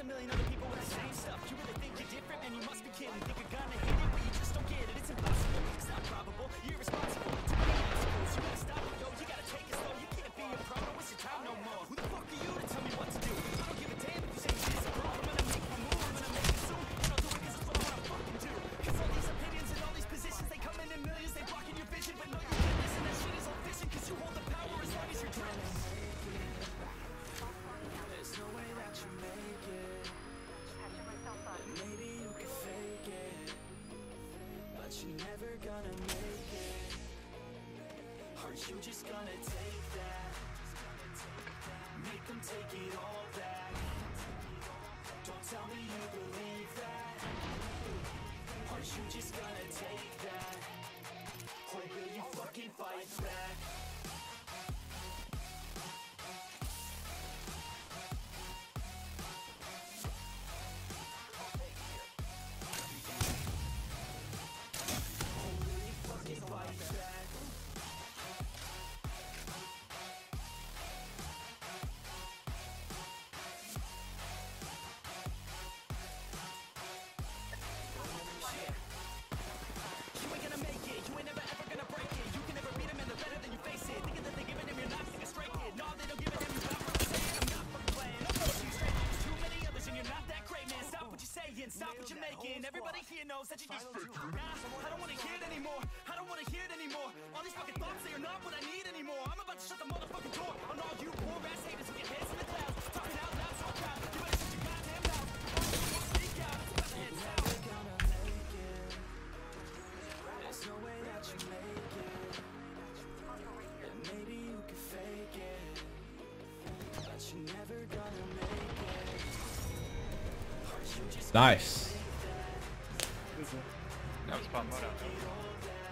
million other people with the same stuff. You really think you're different, man? You must be kidding. Think you're gonna hit it, but you just don't get it. It's impossible, it's not probable. You're irresponsible, too many obstacles. You gotta stop it, yo, you gotta take it slow. You can't be a pro, don't waste your time no more. Who the fuck are you to tell me what to do? I don't give a damn if you say shit is a pro. I'm gonna make my move, I'm gonna make it soon. And I'll do it 'cause it's what I wanna fucking do. 'Cause all these opinions and all these positions, they come in millions, they blocking your vision. But no, you can't listen, that shit is all vision. 'Cause you hold the power as long as you're dreaming. There's no way that you make it. Maybe you can fake it, but you're never gonna make it. Aren't you just gonna take that? Make them take it all back. Don't tell me you believe that. Aren't you just gonna take that? Or will you fucking fight back? Stop what you're making. Everybody here knows that you just I don't wanna hear it anymore. I don't wanna hear it anymore. All these fucking thoughts, they are not what I need anymore. I'm about to shut the motherfucking door on all you poor ass haters with your heads in the clouds, talking out loud so proud. You better shut your goddamn mouth. Speak out. It's about to head south. You're never gonna make it. There's no way that you make it. And maybe you can fake it, but you're never gonna make it. Nice. That was fun.